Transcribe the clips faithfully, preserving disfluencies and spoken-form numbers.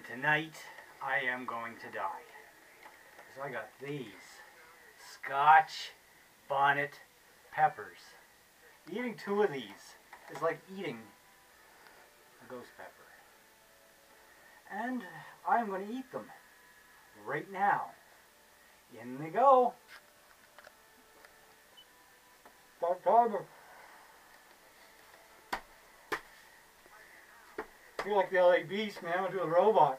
And tonight, I am going to die. Because I got these Scotch bonnet peppers. Eating two of these is like eating a ghost pepper. And I'm going to eat them right now. In they go. Stop timer. You're like the L A Beast, man. I'm going to do a robot.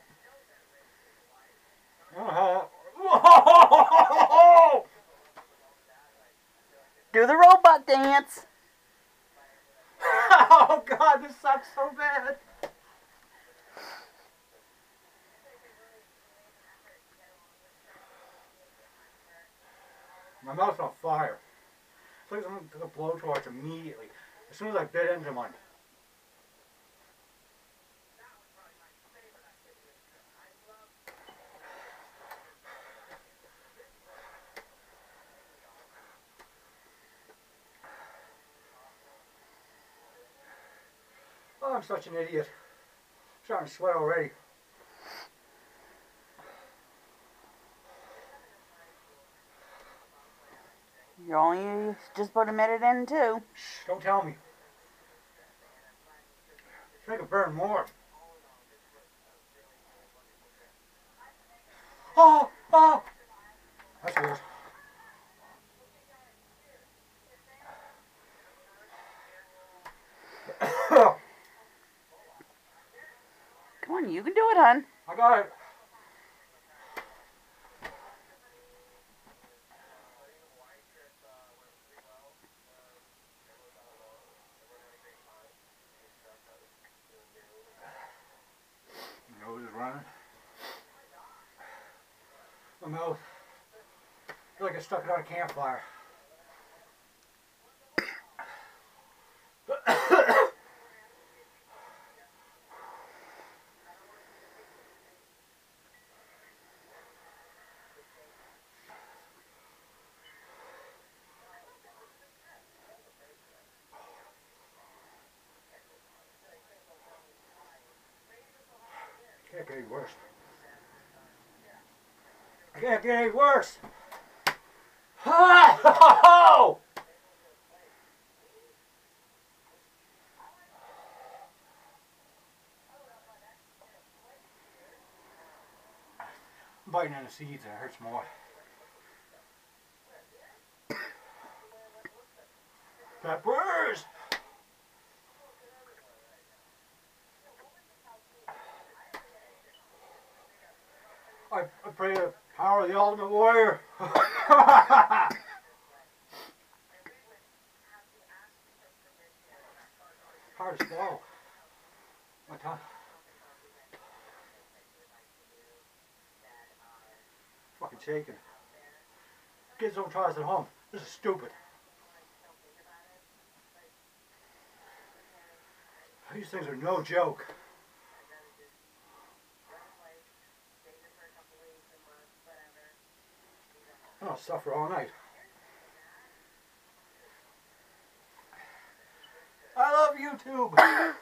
I don't know how that... Whoa! Do the robot dance. Oh God, this sucks so bad. My mouth's on fire. It's like someone took a blowtorch immediately. As soon as I bit into one. Oh, I'm such an idiot. I'm starting to sweat already. You're only just about a minute in, too. Shh, don't tell me. Make it burn more. Oh, oh. That's weird. Come on, you can do it, hon. I got it. Nose is running. My mouth. I feel like I stuck it on a campfire. Can't get any worse. Can't get any worse. Oh! I'm biting on the seeds and it hurts more. Peppers! I, I pray the power of the Ultimate Warrior. Hard to swallow. My tongue. Fucking shaking. Kids don't try this at home. This is stupid. These things are no joke. I'll suffer all night. I love YouTube.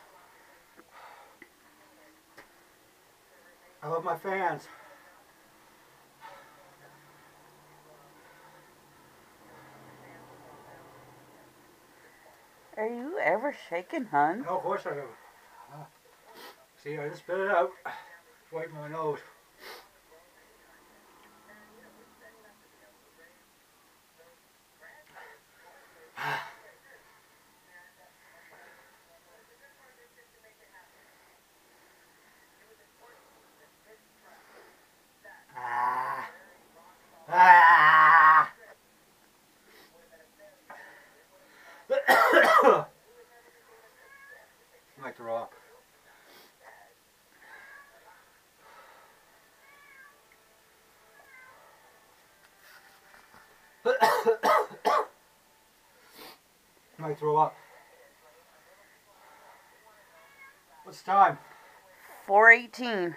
I love my fans. Are you ever shaking, hon? No, of course I do. Uh, see, I just spit it out. Wipe my nose. Ah. Ah. Like the Rock. Might throw up. What's the time? four eighteen.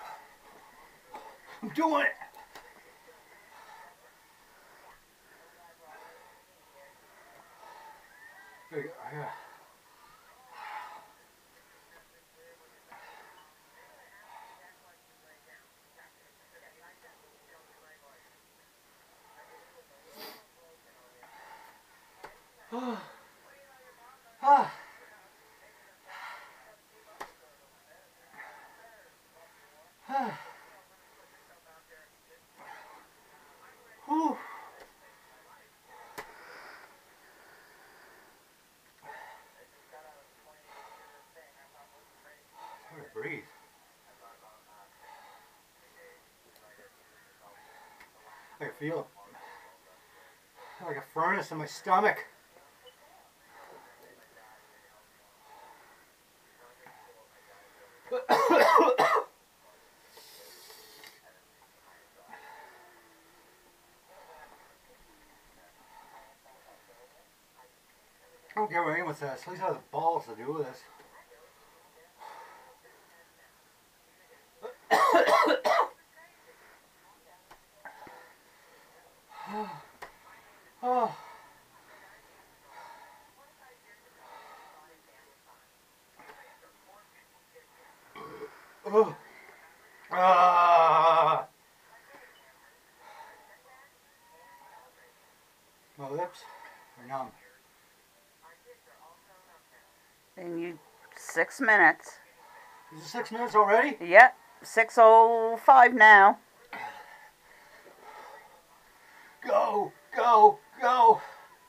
I'm doing it! There you go. Yeah. Whew. Hard to breathe. I can feel it like a furnace in my stomach. I don't get where anyone says. At least I have the balls to do this. Oh. Oh. Ah. My lips are numb. And you, six minutes. Is it six minutes already? Yep, six oh five now. Go, go, go.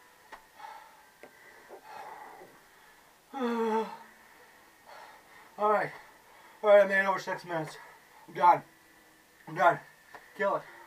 All right, all right. I made it over six minutes. I'm done. I'm done. Kill it.